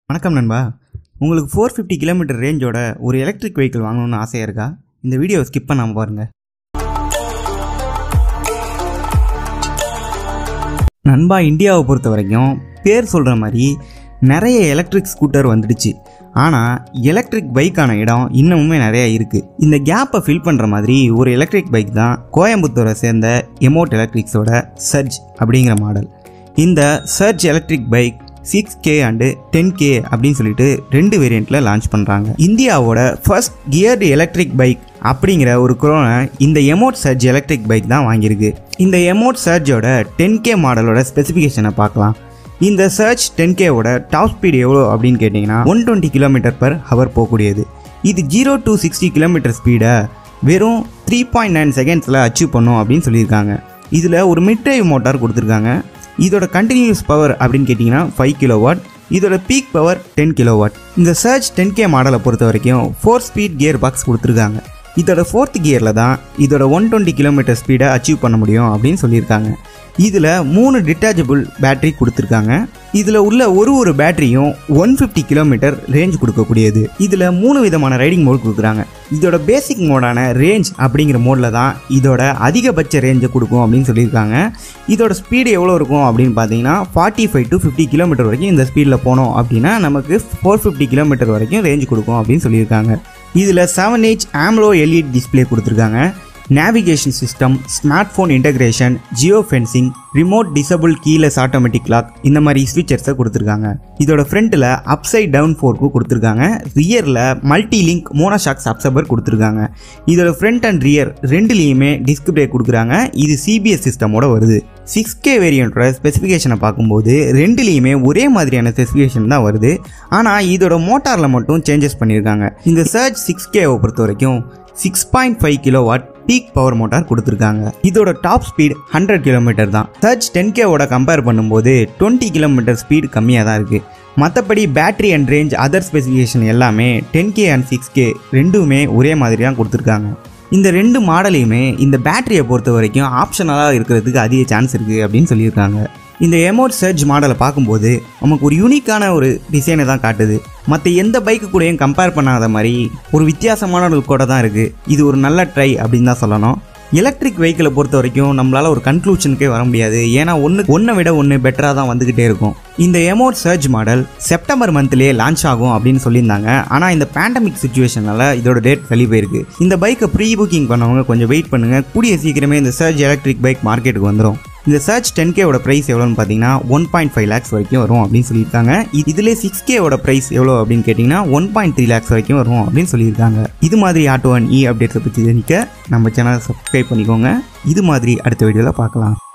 வணக்கம் நண்பா. உங்களுக்கு 450 கிலோமீட்டர் ரேஞ்சோட ஒரு எலக்ட்ரிக் வெஹிக்கிள் வாங்கணும்னு ஆசையாக இருக்கா? இந்த வீடியோவை ஸ்கிப் பண்ணாமல் பாருங்கள். நண்பா, இந்தியாவை பொறுத்த வரைக்கும் பேர் சொல்கிற மாதிரி நிறைய எலக்ட்ரிக் ஸ்கூட்டர் வந்துடுச்சு. ஆனால் எலக்ட்ரிக் பைக்கான இடம் இன்னமுமே நிறையா இருக்குது. இந்த கேப்பை ஃபில் பண்ணுற மாதிரி ஒரு எலக்ட்ரிக் பைக் தான் கோயம்புத்தூரை சேர்ந்த எமோட் எலக்ட்ரிக்ஸோட சர்ஜ் அப்படிங்கிற மாடல். இந்த Surge electric bike 6K and 10K அப்படின்னு சொல்லிட்டு ரெண்டு வேரியண்ட்டில் லான்ச் பண்ணுறாங்க. இந்தியாவோட ஃபர்ஸ்ட் கியர்டு எலக்ட்ரிக் பைக் அப்படிங்கிற ஒரு குரோனை இந்த எமோட் சர்ஜ் எலக்ட்ரிக் பைக் தான் வாங்கியிருக்கு. இந்த எமோட் சர்ஜோட 10K மாடலோட ஸ்பெசிஃபிகேஷனை பார்க்கலாம். இந்த சர்ஜ் 10Kவோட டாப் ஸ்பீடு எவ்வளோ அப்படின்னு கேட்டிங்கன்னா 120 km/h போகக்கூடியது. இது 0 to 60 km ஸ்பீடை வெறும் 3.9 செகண்ட்ஸில் அச்சீவ் பண்ணும் அப்படின்னு சொல்லியிருக்காங்க. இதில் ஒரு மிட் டிரைவ் மோட்டார் கொடுத்துருக்காங்க. இதோட கண்டினியூஸ் பவர் அப்படின்னு கேட்டிங்கன்னா 5 kW, இதோட பீக் பவர் 10 kW. இந்த சர்ஜ் 10K மாடலை பொறுத்த வரைக்கும் 4 ஸ்பீட் கியர் பாக்ஸ் கொடுத்துருக்காங்க. இதோட 4th கியரில் தான் இதோட 120 km ஸ்பீடை அச்சீவ் பண்ண முடியும் அப்படின்னு சொல்லியிருக்காங்க. இதில் 3 டிட்டாச்சபிள் பேட்டரி கொடுத்துருக்காங்க. இதில் உள்ள ஒரு பேட்டரியும் 150 km ரேஞ்ச் கொடுக்கக்கூடியது. இதில் 3 விதமான ரைடிங் மோட் கொடுக்குறாங்க. இதோட பேசிக் மோடான ரேஞ்ச் அப்படிங்கிற மோடில் தான் இதோட அதிகபட்ச ரேஞ்சை கொடுக்கும் அப்படின்னு சொல்லியிருக்காங்க. இதோட ஸ்பீடு எவ்வளோ இருக்கும் அப்படின்னு பார்த்தீங்கன்னா 45 to 50 km வரைக்கும் இந்த ஸ்பீடில் போனோம் அப்படின்னா நமக்கு 450 km வரைக்கும் ரேஞ்ச் கொடுக்கும் அப்படின்னு சொல்லியிருக்காங்க. இதில் 7-inch AMOLED LED டிஸ்பிளே கொடுத்துருக்காங்க. Navigation system, smart phone integration, geo fencing, remote disable keyless automatic lock இந்த மாதிரி ஃபீச்சர்ஸை கொடுத்துருக்காங்க. இதோட ஃப்ரண்ட்டில் அப்சைட் டவுன் ஃபோர்க்கு கொடுத்துருக்காங்க. ரியரில் மல்டி லிங்க் மோனோஷாக்ஸ் அப்சர்வர் கொடுத்துருக்காங்க. இதோட ஃப்ரண்ட் அண்ட் ரியர் ரெண்டுலேயுமே டிஸ்க் பிரேக் கொடுக்குறாங்க. இது CBS சிஸ்டமோட வருது. 6K வேரியண்ட்டோட ஸ்பெசிஃபிகேஷனை பார்க்கும்போது ரெண்டுலேயுமே ஒரே மாதிரியான ஸ்பெசிஃபிகேஷன் தான் வருது. ஆனால் இதோட மோட்டாரில் மட்டும் சேஞ்சஸ் பண்ணியிருக்காங்க. இந்த சர்ஜ் 6Kவை பொறுத்த வரைக்கும் 6.5 kW பீக் பவர் மோட்டார் கொடுத்துருக்காங்க. இதோட டாப் ஸ்பீட் 100 km தான். சர்ஜ் 10Kவோட கம்பேர் பண்ணும்போது 20 km ஸ்பீட் கம்மியாக தான் இருக்குது. மற்றபடி battery and range other specification எல்லாமே 10K and 6K ரெண்டுமே ஒரே மாதிரி தான் கொடுத்துருக்காங்க. இந்த ரெண்டு மாடலையுமே இந்த பேட்டரியை பொறுத்த வரைக்கும் ஆப்ஷனலாக இருக்கிறதுக்கு அதிக சான்ஸ் இருக்குது அப்படின்னு சொல்லியிருக்காங்க. இந்த எமோட் சர்ஜ் மாடலை பார்க்கும்போது நமக்கு ஒரு யூனிக்கான ஒரு டிசைனை தான் காட்டுது. மற்ற எந்த பைக்கு கூடயும் கம்பேர் பண்ணாத மாதிரி ஒரு வித்தியாசமான லுக்கோட தான் இருக்குது. இது ஒரு நல்ல ட்ரை அப்படின்னு தான் சொல்லணும். எலக்ட்ரிக் வெஹிக்கிளை பொறுத்த வரைக்கும் நம்மளால் ஒரு கன்க்ளூஷனுக்கே வர முடியாது. ஏன்னா ஒன்றை விட ஒன்று பெட்டராக தான் வந்துக்கிட்டே இருக்கும். இந்த எமோட் சர்ஜ் மாடல் செப்டம்பர் மந்த்லேயே லான்ச் ஆகும் அப்படின்னு சொல்லியிருந்தாங்க. ஆனால் இந்த பேண்டமிக் சுச்சுவேஷனால் இதோட டேட் தள்ளி போயிருக்கு. இந்த பைக்கை ப்ரீ புக்கிங் பண்ணவங்க கொஞ்சம் வெயிட் பண்ணுங்கள். கூடிய சீக்கிரமே இந்த சர்ஜ் எலக்ட்ரிக் பைக் மார்க்கெட்டுக்கு வந்துடும். இந்த சர்ஜ் 10Kவோட ப்ரைஸ் எவ்வளோன்னு பார்த்தீங்கன்னா 1.5 lakhs வரைக்கும் வரும் அப்படின்னு சொல்லியிருக்காங்க. இதிலே 6Kவோட ப்ரைஸ் எவ்வளோ அப்படின்னு கேட்டிங்கன்னா 1.3 lakhs வரைக்கும் வரும் அப்படின்னு சொல்லியிருக்காங்க. இது மாதிரி ஆட்டோ அண்ட் அப்டேட்ஸை பற்றி தெரிஞ்சுக்க நம்ம சேனலை சப்ஸ்கிரைப் பண்ணிக்கோங்க. இது மாதிரி அடுத்த வீடியோவில் பார்க்கலாம்.